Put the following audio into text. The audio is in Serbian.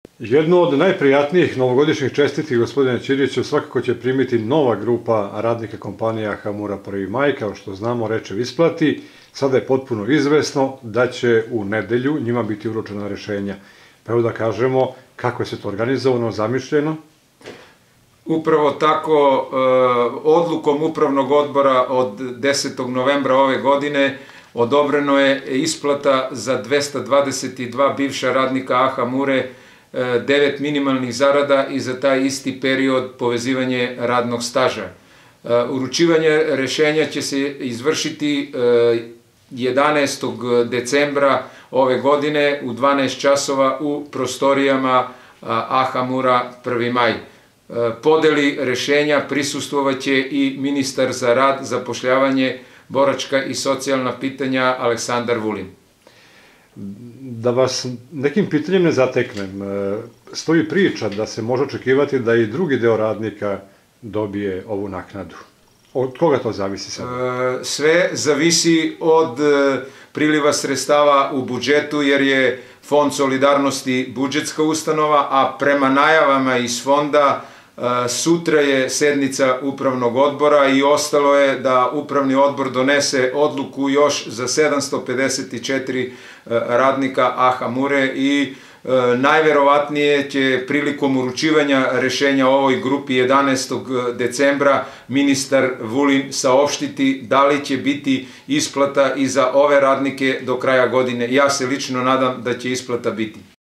Jednu od najprijatnijih novogodišnjih čestitki, gospodine Ćiriću, svakako će primiti nova grupa radnika kompanija AHA Mura 1. maj, kao što znamo, reče isplati. Sada je potpuno izvesno da će u nedelju njima biti uručena rešenja. Pa evo da kažemo kako je se to organizovano, zamišljeno. Upravo tako, odlukom Upravnog odbora od 10. novembra ove godine odobreno je isplata za 222 bivša radnika AHA Mure 9 minimalnih zarada i za taj isti period povezivanje radnog staža. Uručivanje rešenja će se izvršiti 11. decembra ove godine u 12 časova u prostorijama AHA Mura 1. maj. Podeli rešenja prisustvovaće i ministar za rad, zapošljavanje, boračka i socijalna pitanja Aleksandar Vulin. Da vas nekim pitanjem ne zateknem, stoji priča da se može očekivati da i drugi deo radnika dobije ovu naknadu. Od koga to zavisi sad? Sve zavisi od priliva sredstava u budžetu, jer je Fond solidarnosti budžetska ustanova, a prema najavama iz fonda sutra je sednica Upravnog odbora i ostalo je da Upravni odbor donese odluku još za 754 radnika AHA Mure i najverovatnije će prilikom uručivanja rešenja ovoj grupi 11. decembra ministar Vulin saopštiti da li će biti isplata i za ove radnike do kraja godine. Ja se lično nadam da će isplata biti.